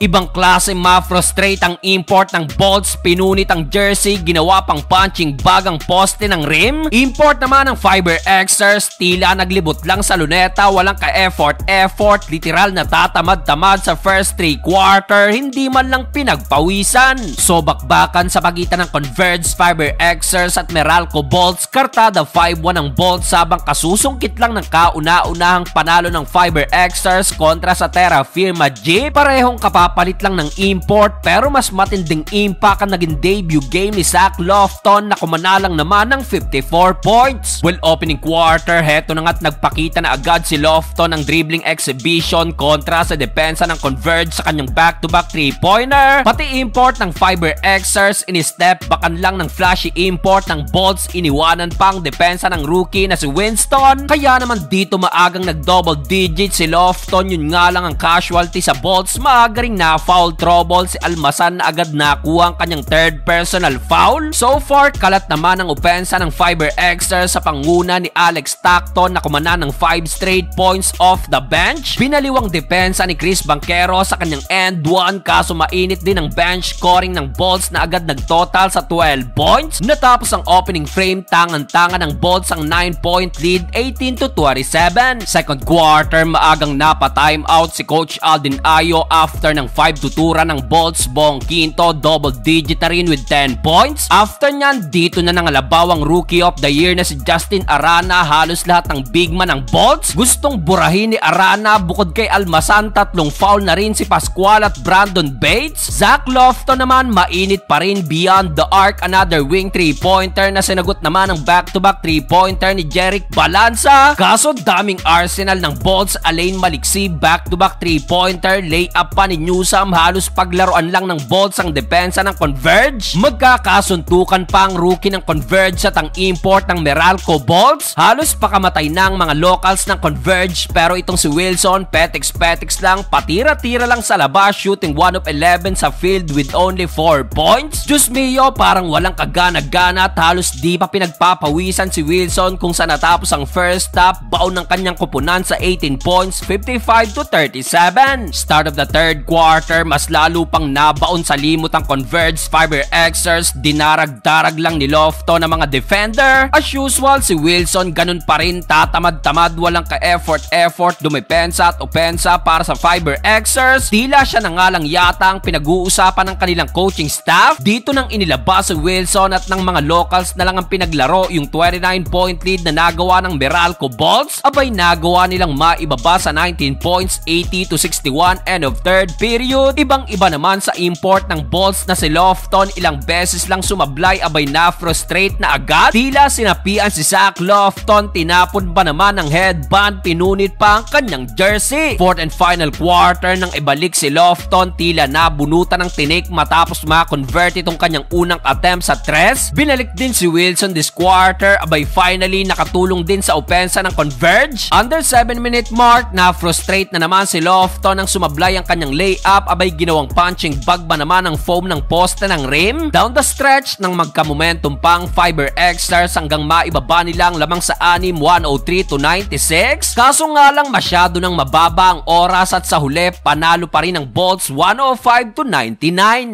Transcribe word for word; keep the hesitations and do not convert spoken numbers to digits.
Ibang klase ma-frustrate ang import ng bolts, pinunit ang jersey, ginawa pang punching bag ang poste ng rim. Import naman ng Fiber Xers, tila naglibot lang sa luneta, walang ka-effort effort, literal na tatamad-tamad sa first three quarter, hindi man lang pinagpawisan. So bakbakan sa pagitan ng Converge Fiber Xers at Meralco Bolts, kartada five one ang Bolts habang kasusungkit lang ng kauna-unahang panalo ng Fiber Xers kontra sa Terra Firma Jeep. Parehong kapapalit lang ng import pero mas matinding impact ang naging debut game ni Zach Lofton na kumanalang naman ng fifty-four points. Well, opening quarter, heto na nga't nagpakita na agad si Lofton ng dribbling exhibition kontra sa depensa ng Converge sa kanyang back-to-back three-pointer. Pati import ng Fiber Xers, ini-step backan lang ng flashy import ng Bolts, iniwanan pang depensa ng rookie na si Winston. Kaya naman dito maagang nag-double digit si Lofton, yun nga lang ang casualty sa Bolts, maaga ring na foul trouble si Almasan na agad nakuha ang kanyang third personal foul. So far, kalat naman ang opensa ng Fiber Xers sa panguna ni Alex Stockton na kumana ng five straight points off the bench. Binaliwang depensa ni Chris Banquero sa kanyang end one, kaso mainit din ang bench scoring ng Bolts na agad nagtotal sa twelve points. Natapos ang opening frame, tangan-tangan ng Bolts ang nine point lead, eighteen to twenty-seven. Second quarter, maagang napa-time out si Coach Aldin Ayo after ng five to two run ng Bolts. Bong Quinto, double digit na rin with ten points. After nyan, dito na nangalabaw ang Rookie of the Year na si Justin Arana. Halos lahat ng big man ng Bolts gustong burahin ni Arana. Bukod kay Almasan, tatlong foul na rin si Pascual at Brandon Bates. Zach Lofton naman, mainit pa rin beyond the arc. Another wing three-pointer na sinagot naman ng back-to-back three-pointer ni Jeric Balanza. Kaso daming arsenal ng Bolts, Alain maliksi, back-to-back three-pointer, lay-up pa ni Newsome. Halos paglaruan lang ng Bolts ang depensa ng Converge. Magkakasuntukan pa ang rookie ng Converge at ang import ng Meralco Bolts. Halos pakamatay na ang mga locals ng Converge, pero itong si Wilson, petix-petix lang, patira-tira lang sa labas, shooting one of eleven sa field with only four points. Diyos mio, parang walang kagana-gana at halos di pa pinagpapawisan si Wilson kung saan natapos ang first half. Baon ng kanyang kupunan sa eighteen points, fifty-five to thirty-seven. Start of the third quarter, mas lalo pang nabaon sa limot ang Converge Fiber Xers. Dinarag-darag lang ni Lofton ng mga defender. As usual, si Wilson ganun pa rin, tatamad-tamad, walang ka-effort-effort, dumepensa at opensa para sa Fiber Xers. Tila siya na nga lang yata ang pinag-uusapan ng kanilang coaching staff. Dito nang inilabas si Wilson at ng mga locals na lang ang pinaglaro yung twenty-nine point lead na nagawa ng Meralco Bolts. Abay, nagawa nilang maibaba sa nineteen points, eighty to sixty-one, end of third period. Ibang-iba naman sa import ng Bolts na si Lofton, ilang beses lang sumablay, abay na-frustrate na agad. Tila sinapian si Zach Lofton, tinapon ba naman ng headband, pinunit pa ang kanyang jersey. Fourth and final quarter nang ibalik si Lofton, tila nabunutan ng tinik matapos ma-convert itong kanyang unang attempt sa tres. Binalik din si Wilson this quarter, abay finally nakatulong din sa opensa ng Converge. Under seven minute mark, na-frustrate na naman si Lofton nang sumablay ang kanyang layup, abay ginawang punching bag ba naman ang foam ng poste ng rim. Down the stretch nang magka-momentum pang Fiber Xers hanggang maibaba nilang lamang sa anim, one oh three to ninety-six. Kaso nga lang masyado nang mababa ang oras at sa huli panalo pa rin ang Bolts, one oh five to ninety-nine.